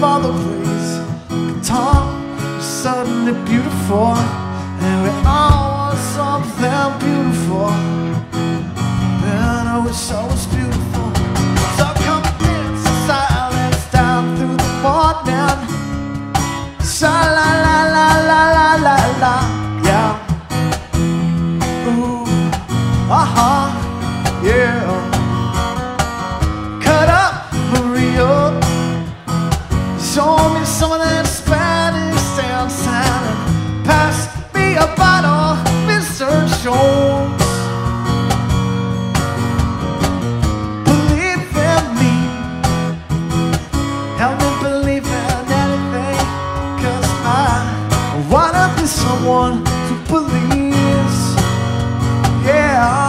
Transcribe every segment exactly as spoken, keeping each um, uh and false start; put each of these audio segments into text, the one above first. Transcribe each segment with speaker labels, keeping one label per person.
Speaker 1: father plays guitar. You're suddenly beautiful, and we all want something beautiful. Man, I wish I was beautiful. So come dance in silence down through the morning. Sha la la la la la la la, yeah. Ooh, uh-huh, yeah. Cut up, Maria. Show me some of that Spanish dancing, and pass me a bottle, Mister Jones. Believe in me, help me believe in anything, 'cause I wanna be someone who believes, yeah.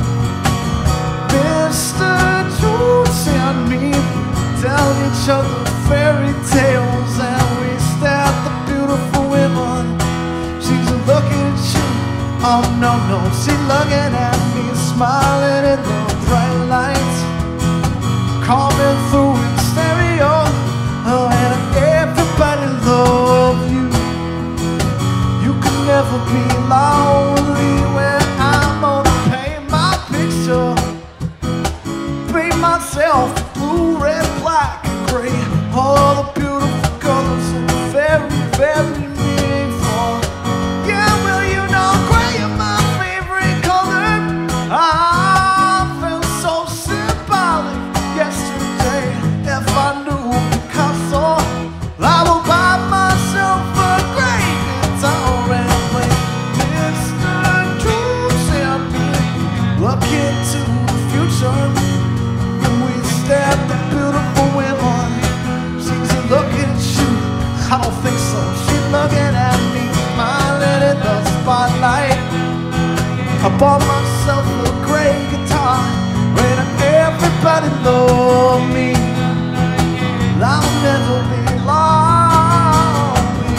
Speaker 1: Mister Jones and me tell each other fairy tales, and we stare at the beautiful women. She's looking at you, oh no, no, she's looking at me, smiling in the bright lights, coming through in stereo. Oh, and everybody love you. You can never be lonely when I'm gonna paint my picture, paint myself blue, red, black, and gray. All the beautiful colors are very, very meaningful. Yeah, well, you know, gray is my favorite color. I felt so symbolic yesterday. If I knew Picasso, I would buy myself a gray guitar and play Mister Jones and me. Look into the future, and we stare at the beautiful women. Looking at you, I don't think so. She's looking at me, smiling in the spotlight. I bought myself a gray guitar, and everybody love me. I'll never be lonely.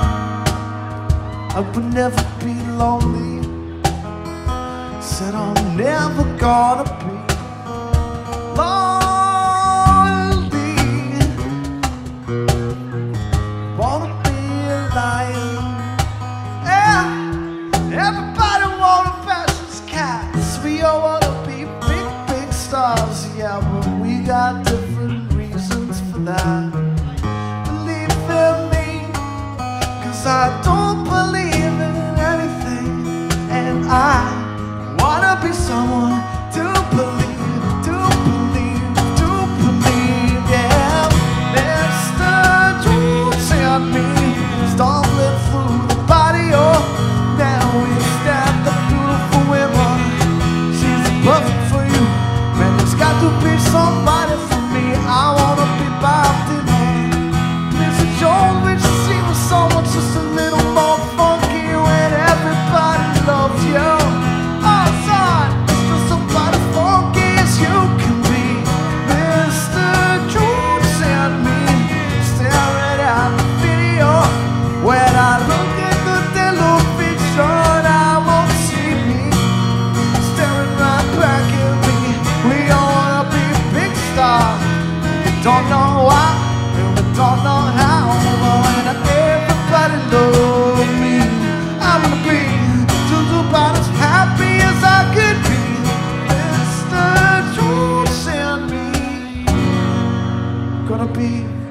Speaker 1: I would never be lonely. Said I'm never gonna be lonely. Wanna be a lion, yeah. Everybody wanna fashion cats. We all wanna be big, big stars, yeah. But we got different reasons for that. Believe in me, 'cause I don't believe in anything, and I wanna be someone to believe, to believe, to believe, yeah. Mister Jones and me stumbling through the body, oh. Now we stand the beautiful women. She's perfect for you, man. There's got to be somebody for me. I wanna be Bob Dylan. Mister Jones, wish you see with someone just a little more funky when everybody loves you. Oh, son, it's just somebody funky as you can be. Mister Jones and me staring at the video. When I look at the television, I won't see me staring right back at me. We all wanna be big stars. We don't know why, and we don't know how. And everybody love me. I'm gonna be just about as happy as I could be. Mister Jones and me, gonna be